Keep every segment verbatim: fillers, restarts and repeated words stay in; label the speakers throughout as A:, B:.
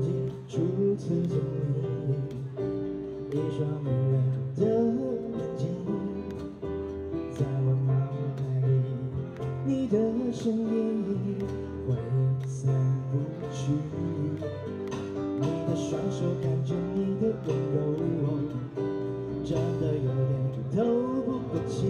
A: 记初次见你，一双迷人的眼睛，在我脑海里，你的身影挥散不去，你的双手感觉你的温柔，真的有点透不过气，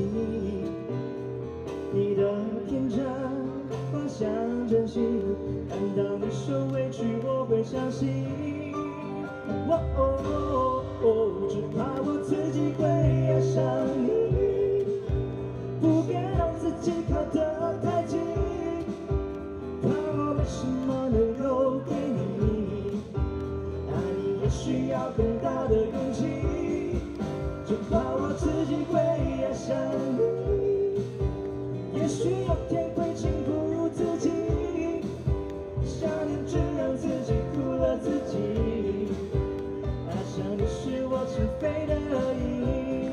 A: 你的天真花香真心，看到你受委屈我会相信，哦哦哦，只怕我自己会爱上你，不敢让自己靠得太近，怕我没什么能够给你，爱你也需要更大的勇气，只怕我自己会爱上你，也许有天会情不自禁，想念只让自己苦了自己，爱上你是我情非得已，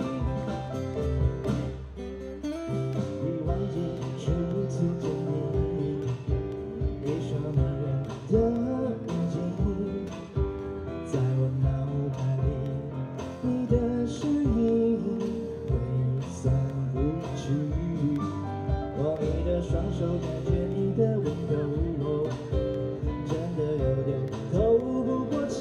A: 已忘记初次见你，一双迷人的眼睛，在我脑海里，你的身影挥散不去，握你的双手，感觉你的温柔，真的有点透不过气，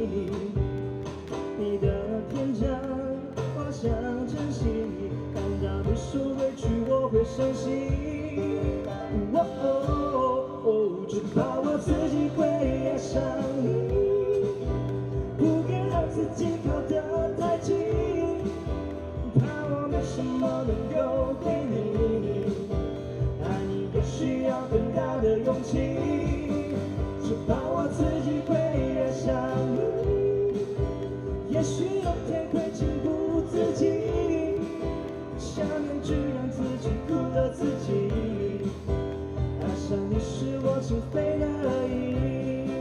A: 你的天真花香真心，看到你受委屈我会伤心，哦哦哦，只怕我自己会爱上你，不敢让自己靠得太近，怕我没什么能够给你，爱你也需要更大的勇气，只怕我自己会爱上你，也许有天会情不自禁，想念只让自己苦了自己，爱上你是我情非得已。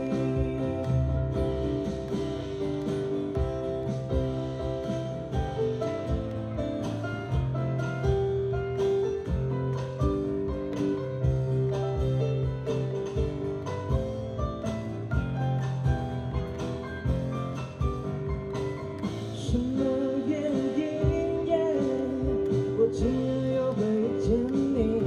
A: 什么原因？我竟然又会遇见你，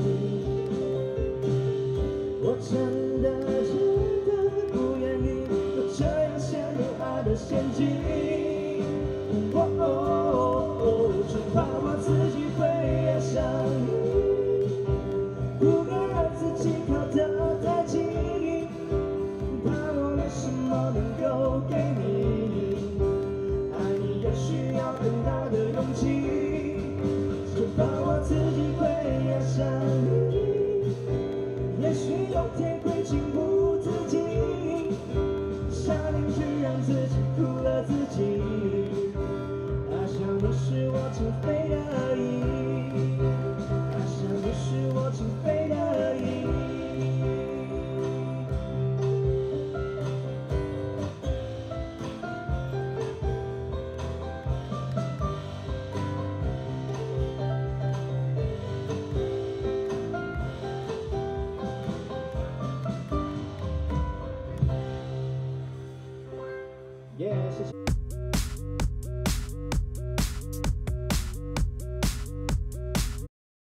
A: 我真的真的不愿意就这样陷入爱的陷阱，哦哦哦，只怕我自己会爱上你，不敢让自己靠得太近，怕我没什么能够给你，需要更大的勇气，只怕我自己会爱上你，也许有天会情不自禁，想念只让自己苦了自己，爱上你是我情非得已。